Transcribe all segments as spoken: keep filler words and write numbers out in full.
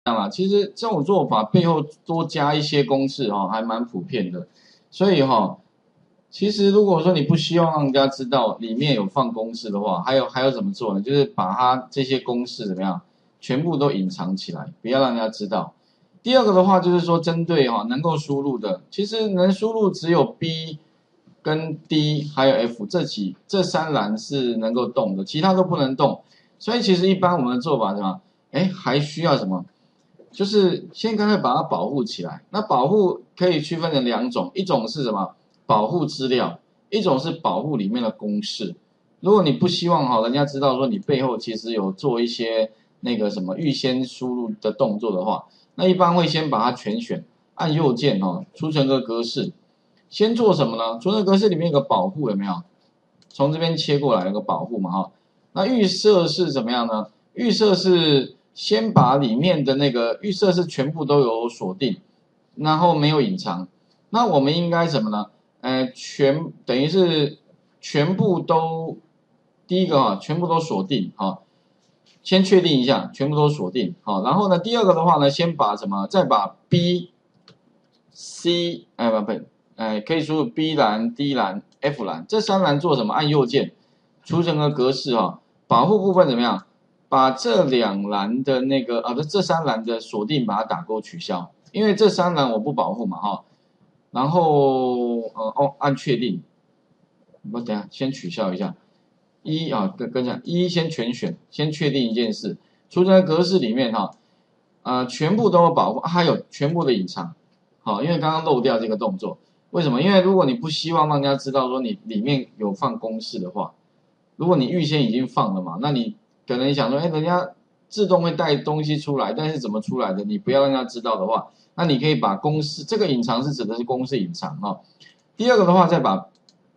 啊，其实这种做法背后多加一些公式哈、哦，还蛮普遍的。所以哈、哦，其实如果说你不希望让人家知道里面有放公式的话，还有还有怎么做呢？就是把它这些公式怎么样，全部都隐藏起来，不要让人家知道。第二个的话就是说，针对哈、哦、能够输入的，其实能输入只有 B 跟 D 还有 F 这几这三栏是能够动的，其他都不能动。所以其实一般我们的做法是什么？哎，还需要什么？就是先干脆把它保护起来。那保护可以区分成两种，一种是什么？保护资料，一种是保护里面的公式。如果你不希望哈人家知道说你背后其实有做一些那个什么预先输入的动作的话，那一般会先把它全选，按右键哈，储存个格式。先做什么呢？储存格式里面有个保护有没有？从这边切过来有个保护嘛哈。那预设是怎么样呢？预设是先把里面的那个预设是全部都有锁定，然后没有隐藏。那我们应该什么呢？呃，全等于是全部都第一个哈，全部都锁定哈，先确定一下全部都锁定好。然后呢，第二个的话呢，先把什么？再把 B、C 哎不不哎可以输入 B 栏、D 栏、F 栏这三栏做什么？按右键，储存个格式哈。保护部分怎么样？把这两栏的那个啊，不，这三栏的锁定把它打勾取消，因为这三栏我不保护嘛哈。然后呃哦，按确定。我等下先取消一下。一啊，跟跟讲一先全选，先确定一件事，储存格式里面哈，呃，全部都有保护，啊、还有全部的隐藏。好，因为刚刚漏掉这个动作，为什么？因为如果你不希望让人家知道说你里面有放公式的话，如果你预先已经放了嘛，那你可能想说，哎，人家自动会带东西出来，但是怎么出来的，你不要让人家知道的话，那你可以把公式，这个隐藏是指的是公式隐藏哈、哦。第二个的话，再把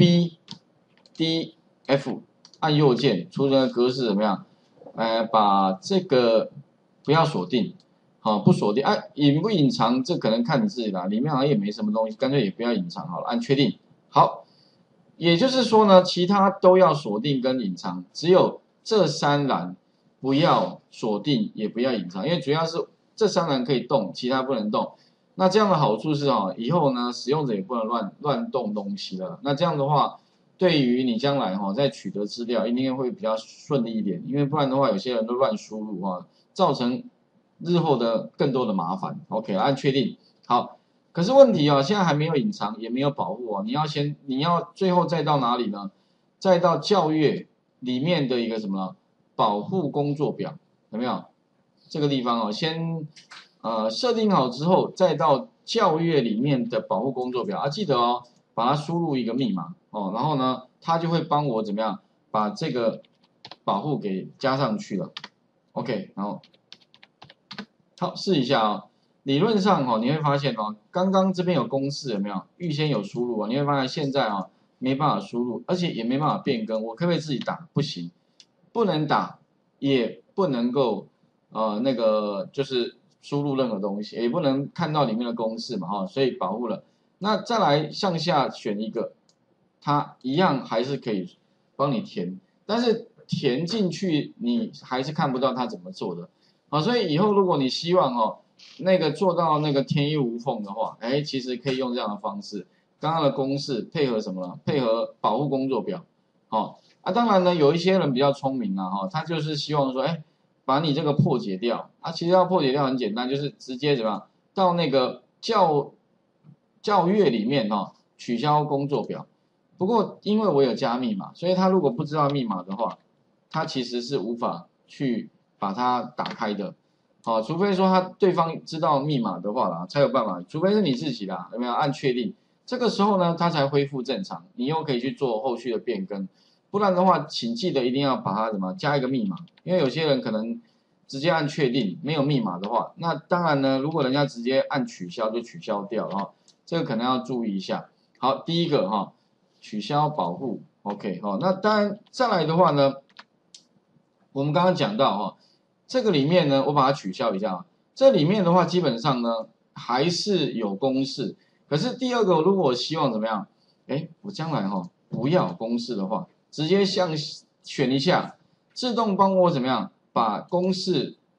B、D、F 按右键，储存的格式怎么样？呃，把这个不要锁定，好、哦，不锁定，哎、啊，隐不隐藏，这可能看你自己啦，里面好像也没什么东西，干脆也不要隐藏好了，按确定，好。也就是说呢，其他都要锁定跟隐藏，只有这三栏不要锁定，也不要隐藏，因为主要是这三栏可以动，其他不能动。那这样的好处是哦，以后呢，使用者也不能乱乱动东西了。那这样的话，对于你将来哈、哦，在取得资料一定会比较顺利一点，因为不然的话，有些人都乱输入哈、哦，造成日后的更多的麻烦。OK， 按确定，好。可是问题啊、哦，现在还没有隐藏，也没有保护哦。你要先，你要最后再到哪里呢？再到校阅里面的一个什么呢？保护工作表有没有？这个地方哦，先呃设定好之后，再到校阅里面的保护工作表啊，记得哦，把它输入一个密码哦，然后呢，它就会帮我怎么样把这个保护给加上去了。OK， 然后好试一下啊、哦。理论上哈、哦，你会发现哦，刚刚这边有公式有没有？预先有输入啊，你会发现现在啊、哦、没办法输入，而且也没办法变更。我可不可以自己打？不行，不能打，也不能够呃那个就是输入任何东西，也不能看到里面的公式嘛哈、哦，所以保护了。那再来向下选一个，它一样还是可以帮你填，但是填进去你还是看不到它怎么做的。好，所以以后如果你希望哦，那个做到那个天衣无缝的话，哎，其实可以用这样的方式，刚刚的公式配合什么呢？配合保护工作表，好、哦、啊，当然呢，有一些人比较聪明啊，哈、哦，他就是希望说，哎，把你这个破解掉，啊，其实要破解掉很简单，就是直接怎么样到那个校校阅里面哈、哦，取消工作表。不过因为我有加密码，所以他如果不知道密码的话，他其实是无法去把它打开的，好，除非说他对方知道密码的话啦，才有办法。除非是你自己啦，有没有按确定？这个时候呢，它才恢复正常，你又可以去做后续的变更。不然的话，请记得一定要把它怎么加一个密码，因为有些人可能直接按确定，没有密码的话，那当然呢，如果人家直接按取消就取消掉哈，这个可能要注意一下。好，第一个哈，取消保护 ，OK 哈，那当然再来的话呢。我们刚刚讲到哈，这个里面呢，我把它取消一下。这里面的话，基本上呢还是有公式。可是第二个，如果我希望怎么样？哎，我将来哈不要公式的话，直接向选一下，自动帮我怎么样把公式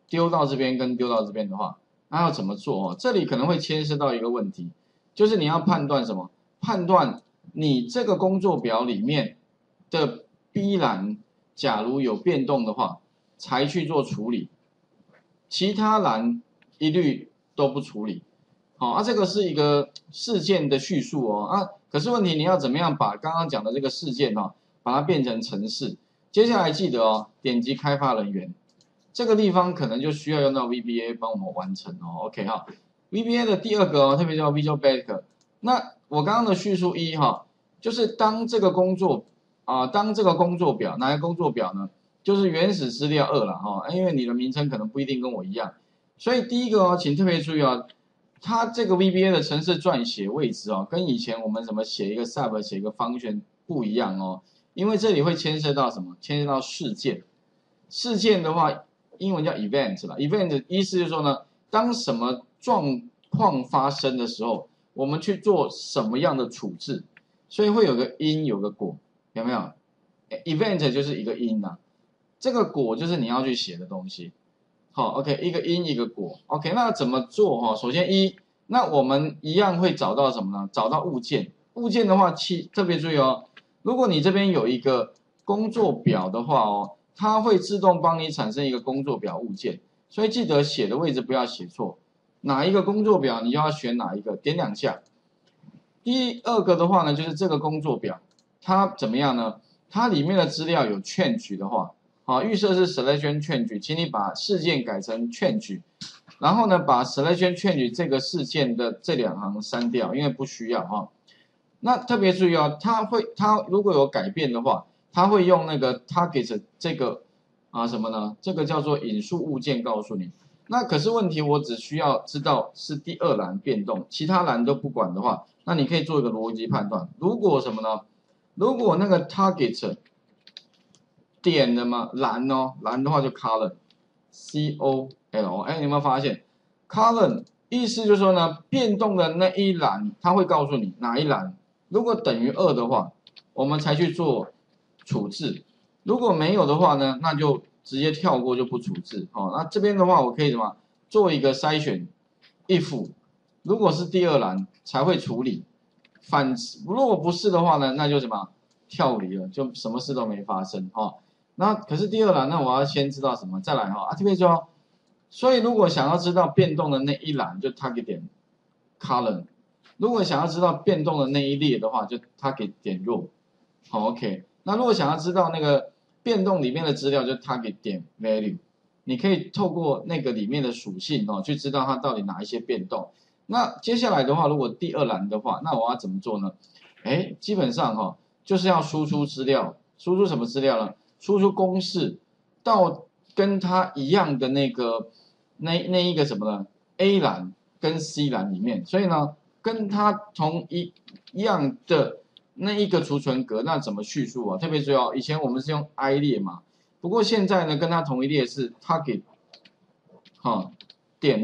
丢到这边跟丢到这边的话，那要怎么做哦？这里可能会牵涉到一个问题，就是你要判断什么？判断你这个工作表里面的 B 栏，假如有变动的话，才去做处理，其他栏一律都不处理。好、哦，啊，这个是一个事件的叙述哦，啊，可是问题你要怎么样把刚刚讲的这个事件哦，把它变成程式？接下来记得哦，点击开发人员，这个地方可能就需要用到 V B A 帮我们完成哦。OK 哈 ，V B A 的第二个哦，特别叫 Visual Basic。那我刚刚的叙述一哈，就是当这个工作啊、呃，当这个工作表哪个工作表呢？就是原始资料二了哈，因为你的名称可能不一定跟我一样，所以第一个哦，请特别注意哦。它这个 V B A 的程式撰写位置哦，跟以前我们怎么写一个 sub 写一个 function 不一样哦，因为这里会牵涉到什么？牵涉到事件。事件的话，英文叫 event 啦 ，event 的意思就是说呢，当什么状况发生的时候，我们去做什么样的处置，所以会有个因有个果，有没有 ？event 就是一个因呐、啊，这个果就是你要去写的东西。好 ，OK， 一个因一个果 ，OK， 那怎么做哈？首先一，那我们一样会找到什么呢？找到物件，物件的话，七特别注意哦，如果你这边有一个工作表的话哦，它会自动帮你产生一个工作表物件，所以记得写的位置不要写错，哪一个工作表你就要选哪一个，点两下。第二个的话呢，就是这个工作表，它怎么样呢？它里面的资料有change的话。好，预设是 selection change， 请你把事件改成 change， 然后呢，把 selection change 这个事件的这两行删掉，因为不需要哈。那特别注意哦，它会，它如果有改变的话，它会用那个 target 这个啊什么呢？这个叫做引述物件告诉你。那可是问题，我只需要知道是第二栏变动，其他栏都不管的话，那你可以做一个逻辑判断。如果什么呢？如果那个 target 点的嘛，蓝哦，蓝的话就 column，C O L， 哎，你有没有发现 column 意思就是说呢，变动的那一栏，它会告诉你哪一栏，如果等于二的话，我们才去做处置；如果没有的话呢，那就直接跳过就不处置。哦，那这边的话，我可以什么做一个筛选 ，if 如果是第二栏才会处理，反如果不是的话呢，那就什么跳离了，就什么事都没发生哈。哦，那可是第二栏，那我要先知道什么，再来哈啊这边说，所以如果想要知道变动的那一栏，就 target 点 column； 如果想要知道变动的那一列的话，就 target 点 row。好 ，OK。那如果想要知道那个变动里面的资料，就 target 点 value。你可以透过那个里面的属性哦，去知道它到底哪一些变动。那接下来的话，如果第二栏的话，那我要怎么做呢？哎，基本上哈、哦，就是要输出资料，输出什么资料呢？输出公式到跟它一样的那个那那一个什么呢 ？A 栏跟 C 栏里面，所以呢，跟它同一一样的那一个储存格，那怎么叙述啊？特别重要，以前我们是用 I 列嘛，不过现在呢，跟它同一列是 target 哈点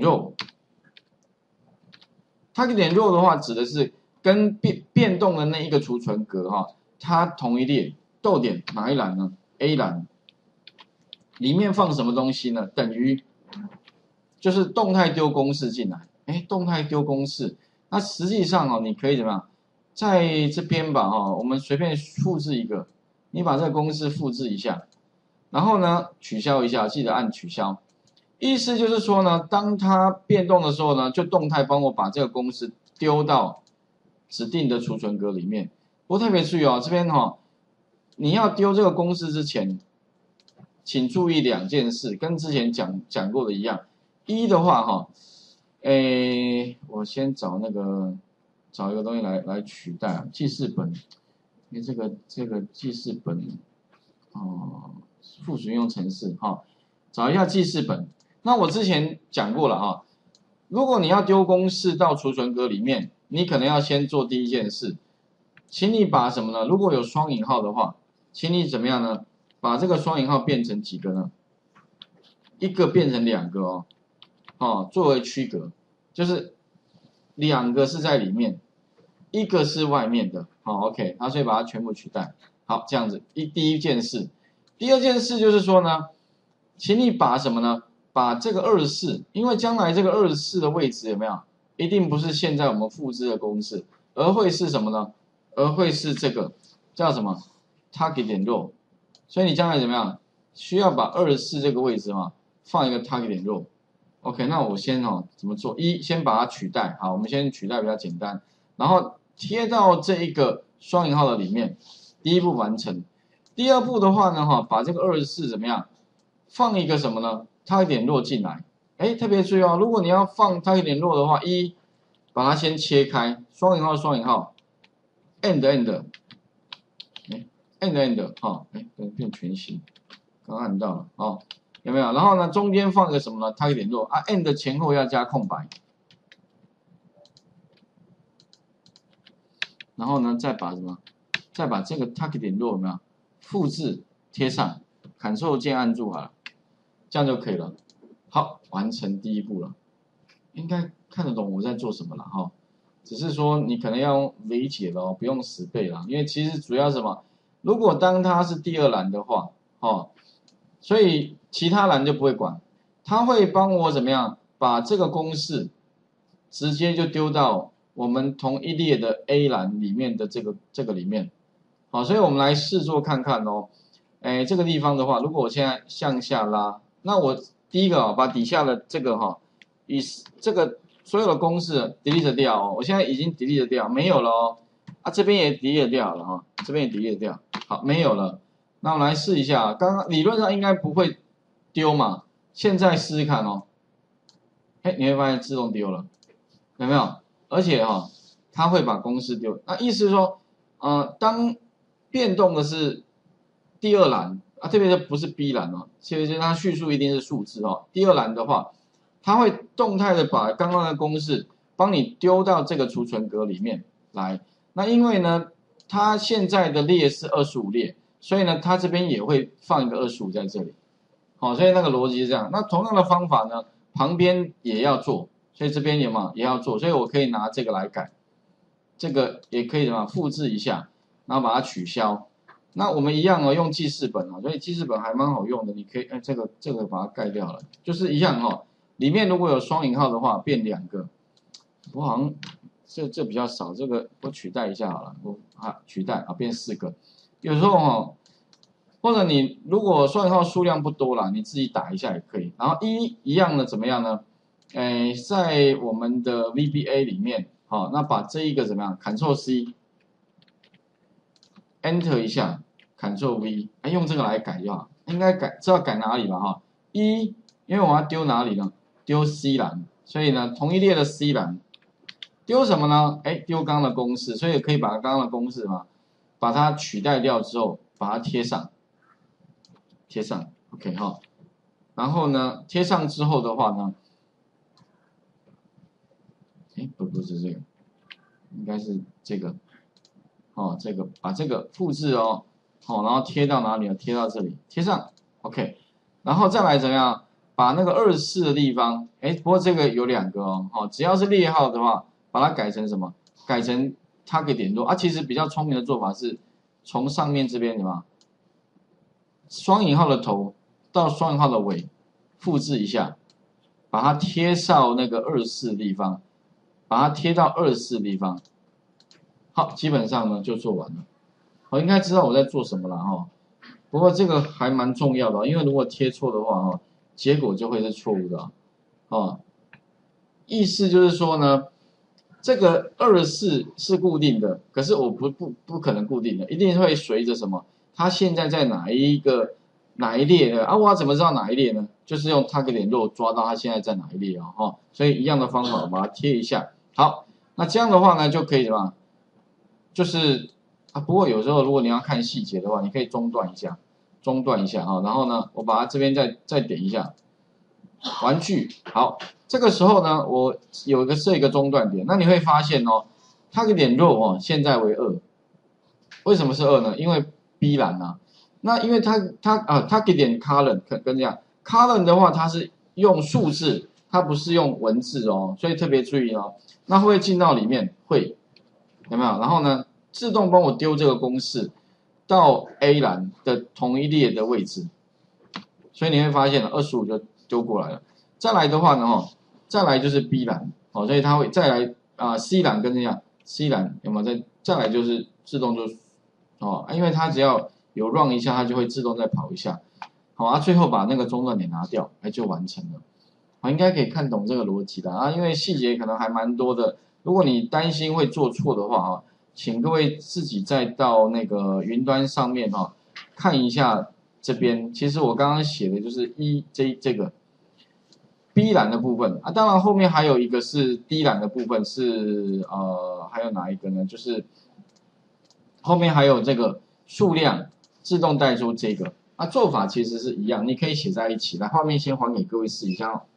row。target 点 row 的话，指的是跟变变动的那一个储存格哈，它同一列，逗点哪一栏呢？A 栏里面放什么东西呢？等于就是动态丢公式进来，哎，动态丢公式，那实际上哦，你可以怎么样，在这边吧哈，我们随便复制一个，你把这个公式复制一下，然后呢取消一下，记得按取消。意思就是说呢，当它变动的时候呢，就动态帮我把这个公式丢到指定的储存格里面。不过特别注意哦，这边哈、哦，你要丢这个公式之前，请注意两件事，跟之前讲讲过的一样。一的话哈，诶，我先找那个找一个东西来来取代啊，记事本，因为这个这个记事本哦，附属应用程式哈，找一下记事本。那我之前讲过了哈，如果你要丢公式到储存格里面，你可能要先做第一件事，请你把什么呢？如果有双引号的话，请你怎么样呢？把这个双引号变成几个呢？一个变成两个哦，哦，作为区隔，就是两个是在里面，一个是外面的，好 ，OK， 那所以把它全部取代，好，这样子。一第一件事，第二件事就是说呢，请你把什么呢？ 把这个二十四，因为将来这个二十四的位置有没有，一定不是现在我们复制的公式，而会是什么呢？而会是这个叫什么 target 点 row， 所以你将来怎么样？需要把二十四这个位置嘛，放一个 target 点 row。OK， 那我先哦怎么做？一，先把它取代，好，我们先取代比较简单，然后贴到这一个双引号的里面，第一步完成。第二步的话呢，哈，把这个二十四怎么样，放一个什么呢 ？target 点 row 进来，哎，特别注意哦，如果你要放 target 点 row 的话，一，把它先切开，双引号双引号 ，end end， 哎 ，end end， 哈，哎，变全形，刚按到了，哦。有没有？然后呢，中间放一个什么呢 ？target 点 row 啊 ，end 前后要加空白。然后呢，再把什么？再把这个 target 点 row 有没有？复制贴上 ，Ctrl 键按住好了，这样就可以了。好，完成第一步了。应该看得懂我在做什么了哈。只是说你可能要用理解了哦，不用死背了，因为其实主要什么？如果当它是第二栏的话，哦。所以其他栏就不会管，他会帮我怎么样把这个公式直接就丢到我们同一列的 A 栏里面的这个这个里面，好，所以我们来试做看看哦。哎，这个地方的话，如果我现在向下拉，那我第一个啊、哦，把底下的这个哈、哦，以这个所有的公式 delete 掉哦，我现在已经 delete 掉，没有了哦，啊这边也 delete 掉了哈、哦，这边也 delete 掉，好，没有了。那我们来试一下，刚刚理论上应该不会丢嘛，现在试试看哦。哎，你会发现自动丢了，有没有？而且哈、哦，它会把公式丢。那意思是说，呃，当变动的是第二栏啊，特别是不是 B 栏哦，其实它叙述一定是数字哦。第二栏的话，它会动态的把刚刚的公式帮你丢到这个储存格里面来。那因为呢，它现在的列是二十五列。所以呢，它这边也会放一个二十五在这里，好，所以那个逻辑是这样。那同样的方法呢，旁边也要做，所以这边有嘛也要做，所以我可以拿这个来改，这个也可以什么复制一下，然后把它取消。那我们一样哦，用记事本哦，所以记事本还蛮好用的，你可以哎这个这个把它盖掉了，就是一样哦。里面如果有双引号的话，变两个，我好像这这比较少，这个我取代一下好了，我啊取代啊变四个。有时候哈，或者你如果双引号数量不多啦，你自己打一下也可以。然后一一样的怎么样呢？诶，在我们的 V B A 里面，好，那把这一个怎么样 ？Ctrl C，Enter 一下 ，Ctrl V， 哎，用这个来改就好。应该改知道改哪里吧？哈，一，因为我要丢哪里呢？丢 C 栏，所以呢，同一列的 C 栏，丢什么呢？哎，丢刚刚的公式，所以可以把刚刚的公式嘛。把它取代掉之后，把它贴上，贴上 ，OK 哈。然后呢，贴上之后的话呢，哎，不不是这个，应该是这个，哦，这个把这个复制哦，好、哦，然后贴到哪里呢？贴到这里，贴上 ，OK。然后再来怎么样？把那个二十四的地方，哎，不过这个有两个哦，哦，只要是列号的话，把它改成什么？改成 target 点 row 啊，其实比较聪明的做法是从上面这边什么双引号的头到双引号的尾，复制一下，把它贴到那个二十四的地方，把它贴到二十四的地方。好，基本上呢就做完了。我应该知道我在做什么了哈。不过这个还蛮重要的，因为如果贴错的话哈，结果就会是错误的哦。意思就是说呢。这个二十四是固定的，可是我不不不可能固定的，一定会随着什么？它现在在哪一个哪一列呢？啊，我要怎么知道哪一列呢？就是用 target 点 row 抓到它现在在哪一列啊、哦，哈，所以一样的方法，我把它贴一下。好，那这样的话呢，就可以什么？就是啊，不过有时候如果你要看细节的话，你可以中断一下，中断一下哈、哦，然后呢，我把它这边再再点一下，玩具好。这个时候呢，我有一个设一个中断点，那你会发现哦，它的点 row 哦，现在为二，为什么是二呢？因为 B 栏啊，那因为它它啊，它给点 column 跟跟这样 column 的话，它是用数字，它不是用文字哦，所以特别注意哦。那会不会进到里面？会，有没有？然后呢，自动帮我丢这个公式到 A 栏的同一列的位置，所以你会发现二十五就丢过来了。再来的话呢，哈，再来就是 B 栏，哦，所以它会再来啊、呃、C 栏跟这样 C 栏有没有再再来就是自动就哦，因为它只要有 run 一下，它就会自动再跑一下，好啊，最后把那个中断点拿掉，哎就完成了。好，应该可以看懂这个逻辑的啊，因为细节可能还蛮多的。如果你担心会做错的话啊，请各位自己再到那个云端上面哈、啊、看一下这边。其实我刚刚写的就是一这这个 B 栏的部分啊，当然后面还有一个是 D 栏的部分是呃还有哪一个呢？就是后面还有这个数量自动带出这个啊，做法其实是一样，你可以写在一起。来，画面先还给各位试一下哦。